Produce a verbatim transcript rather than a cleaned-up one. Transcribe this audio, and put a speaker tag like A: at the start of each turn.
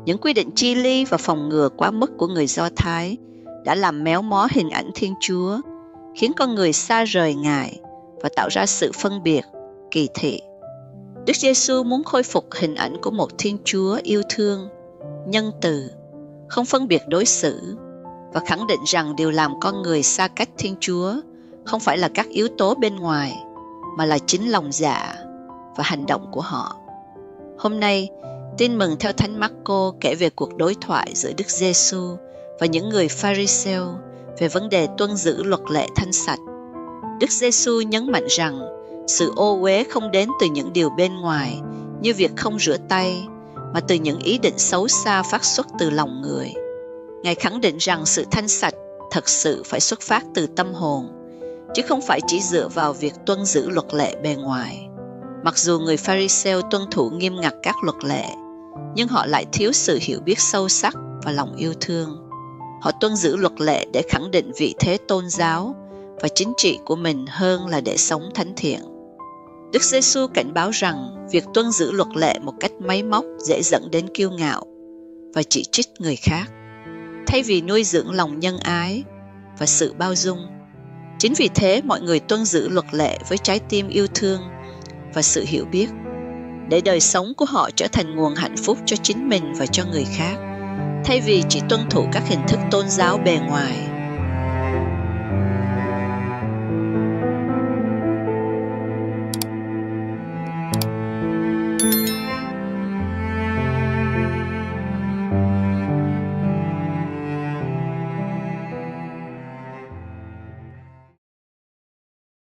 A: Những quy định chi ly và phòng ngừa quá mức của người Do Thái đã làm méo mó hình ảnh Thiên Chúa, khiến con người xa rời Ngài và tạo ra sự phân biệt, kỳ thị. Đức Giêsu muốn khôi phục hình ảnh của một Thiên Chúa yêu thương, nhân từ, không phân biệt đối xử, và khẳng định rằng điều làm con người xa cách Thiên Chúa không phải là các yếu tố bên ngoài, mà là chính lòng dạ và hành động của họ. Hôm nay, Tin mừng theo Thánh Marco kể về cuộc đối thoại giữa Đức Giêsu và những người Pharisêu về vấn đề tuân giữ luật lệ thanh sạch. Đức Giêsu nhấn mạnh rằng sự ô uế không đến từ những điều bên ngoài như việc không rửa tay, mà từ những ý định xấu xa phát xuất từ lòng người. Ngài khẳng định rằng sự thanh sạch thật sự phải xuất phát từ tâm hồn, chứ không phải chỉ dựa vào việc tuân giữ luật lệ bề ngoài. Mặc dù người Pharisêu tuân thủ nghiêm ngặt các luật lệ, nhưng họ lại thiếu sự hiểu biết sâu sắc và lòng yêu thương. Họ tuân giữ luật lệ để khẳng định vị thế tôn giáo và chính trị của mình hơn là để sống thánh thiện. Đức Giêsu cảnh báo rằng việc tuân giữ luật lệ một cách máy móc dễ dẫn đến kiêu ngạo và chỉ trích người khác, thay vì nuôi dưỡng lòng nhân ái và sự bao dung. Chính vì thế mọi người tuân giữ luật lệ với trái tim yêu thương và sự hiểu biết, để đời sống của họ trở thành nguồn hạnh phúc cho chính mình và cho người khác, thay vì chỉ tuân thủ các hình thức tôn giáo bề ngoài.